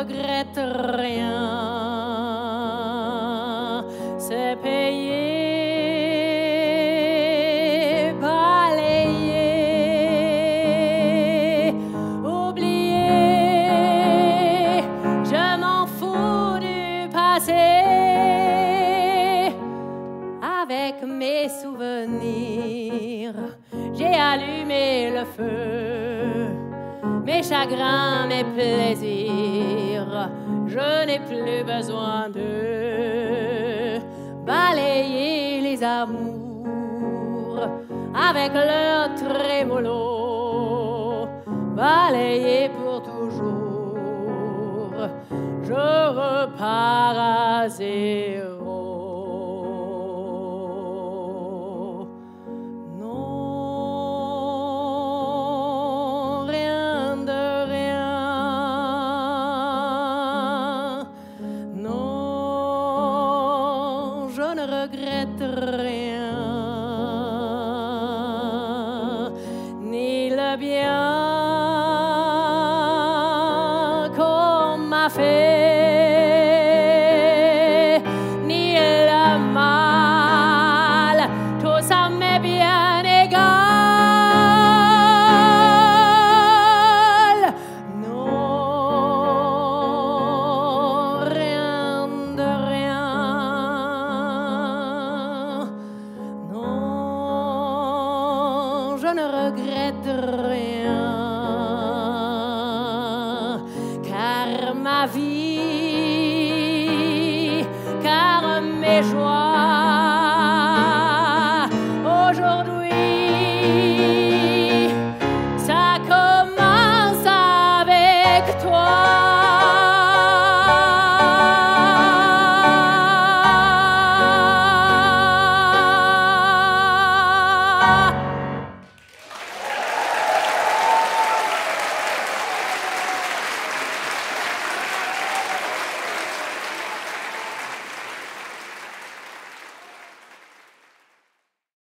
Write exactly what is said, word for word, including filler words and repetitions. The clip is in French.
regrette rien. C'est payé, balayé, oublié. Je m'en fous du passé. Avec mes souvenirs, j'ai allumé le feu. Mes chagrins, mes plaisirs, je n'ai plus besoin de balayer les amours avec leur trémolo, balayer pour toujours. Je repars à zéro. Regrette rien, ni le bien qu'on m'a fait, ni le mal, tout ça m'est bien égal. Non, rien de rien. Je ne regrette rien, car ma vie, car mes joies